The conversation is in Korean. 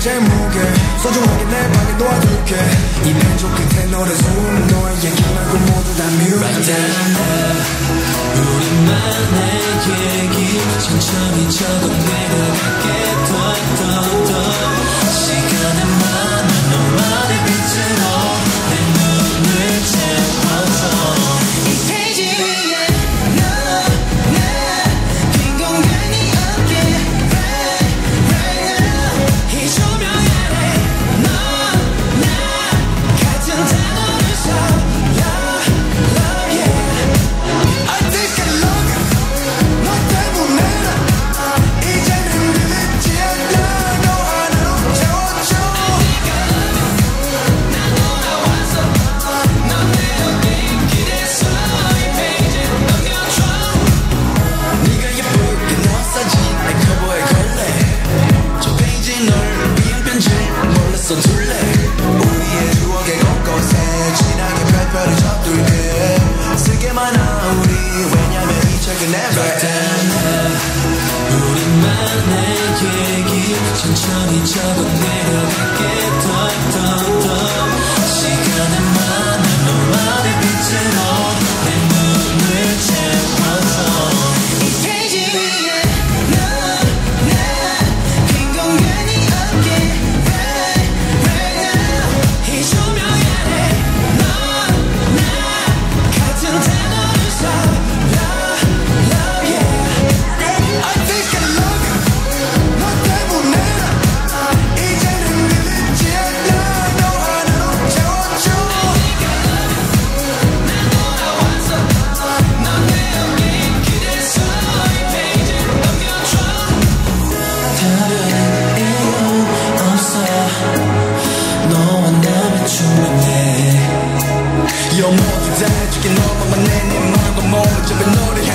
제일 무게 소중하게 내 방에 놓아둘게 이 왼쪽 끝에 노래 소음 너의 얘기 말고 모두 다 뮤직 Right down 우리만의 얘기 천천히 적어 내려갈게 더 시간은 많아 너만의 빛으로 내 눈을 채워줘 이 페이지 위에 너나 빈 공간이 없게 right now 이 조명 아래 너나 같은 단어를 써 love yeah I think I love you 너 때문에 이제는 믿지 않아 너 하나로 채워줘 난 돌아와서 넌 내 어딘 길에서 이 페이지를 넘겨줘 네가 예쁘게 나온 사진에 커버에 걸래 저 페이지 널 위한 편지 몰래 써둘래 우리의 추억의 곳곳에 진하게 별표를 접둘게 쓰게만 하 우리 왜냐면 이 책은 never end 우리만의 얘기 천천히 적어 내려갈게 더 시간은 많아 너만의 빛으로 내 눈을 채워줘 이 페이지 위에 너나 빈 공간이 없게 right now 이 조명 아래 너나 같은 단어를 써 love yeah I think I love you 너 때문에 이제는 믿지 않아 너 하나로 채워줘 난 돌아와서 넌 내 어딘 길에서 이 페이지를 넘겨줘 다른 이유 없어 너와 나면 충분해 요 모두 다 해줄게 너만 내네 마음과 몸을 잡은 노래